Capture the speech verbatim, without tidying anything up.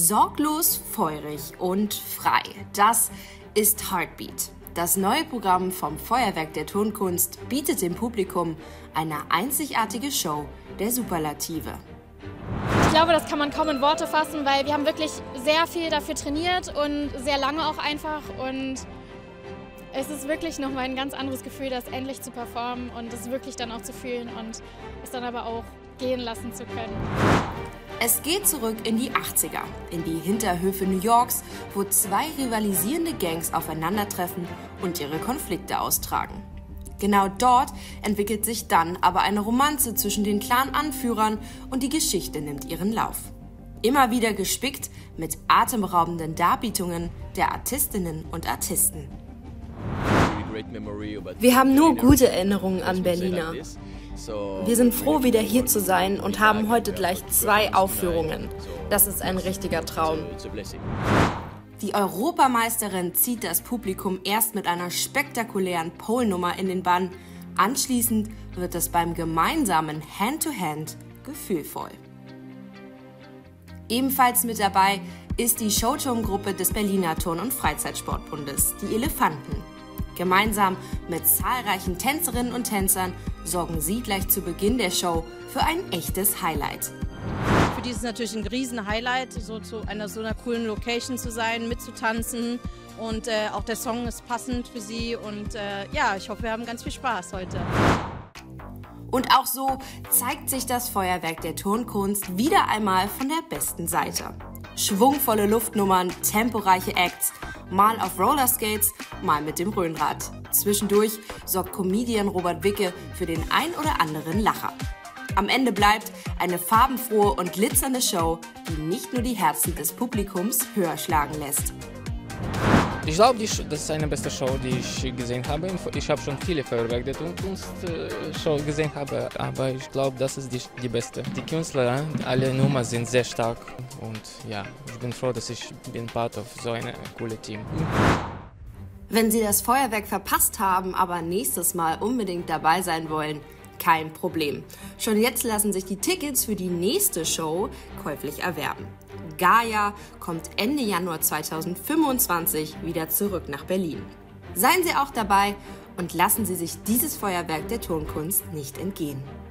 Sorglos, feurig und frei. Das ist Heartbeat. Das neue Programm vom Feuerwerk der Tonkunst bietet dem Publikum eine einzigartige Show der Superlative. Ich glaube, das kann man kaum in Worte fassen, weil wir haben wirklich sehr viel dafür trainiert und sehr lange auch einfach. Und es ist wirklich nochmal ein ganz anderes Gefühl, das endlich zu performen und es wirklich dann auch zu fühlen und es dann aber auch gehen lassen zu können. Es geht zurück in die achtziger, in die Hinterhöfe New Yorks, wo zwei rivalisierende Gangs aufeinandertreffen und ihre Konflikte austragen. Genau dort entwickelt sich dann aber eine Romanze zwischen den Clan-Anführern und die Geschichte nimmt ihren Lauf. Immer wieder gespickt mit atemberaubenden Darbietungen der Artistinnen und Artisten. Wir haben nur gute Erinnerungen an Berliner. Wir sind froh, wieder hier zu sein und haben heute gleich zwei Aufführungen. Das ist ein richtiger Traum. Die Europameisterin zieht das Publikum erst mit einer spektakulären Pole-Nummer in den Bann. Anschließend wird es beim gemeinsamen Hand-to-Hand gefühlvoll. Ebenfalls mit dabei ist die Showturmgruppe des Berliner Turn- und Freizeitsportbundes, die Elefanten. Gemeinsam mit zahlreichen Tänzerinnen und Tänzern sorgen sie gleich zu Beginn der Show für ein echtes Highlight. Für die ist es natürlich ein Riesen-Highlight, so zu einer so einer coolen Location zu sein, mitzutanzen und äh, auch der Song ist passend für sie und äh, ja, ich hoffe, wir haben ganz viel Spaß heute. Und auch so zeigt sich das Feuerwerk der Tonkunst wieder einmal von der besten Seite. Schwungvolle Luftnummern, temporeiche Acts, mal auf Rollerskates, mal mit dem Rhönrad. Zwischendurch sorgt Comedian Robert Wicke für den ein oder anderen Lacher. Am Ende bleibt eine farbenfrohe und glitzernde Show, die nicht nur die Herzen des Publikums höher schlagen lässt. Ich glaube, das ist eine beste Show, die ich gesehen habe. Ich habe schon viele Feuerwerk der Tonkunst-Show gesehen, habe, aber ich glaube, das ist die, die beste. Die Künstler, alle Nummern sind sehr stark und ja, ich bin froh, dass ich bin Part of so einem coolen Team. Wenn Sie das Feuerwerk verpasst haben, aber nächstes Mal unbedingt dabei sein wollen, kein Problem. Schon jetzt lassen sich die Tickets für die nächste Show käuflich erwerben. Gaia kommt Ende Januar zweitausendfünfundzwanzig wieder zurück nach Berlin. Seien Sie auch dabei und lassen Sie sich dieses Feuerwerk der Tonkunst nicht entgehen.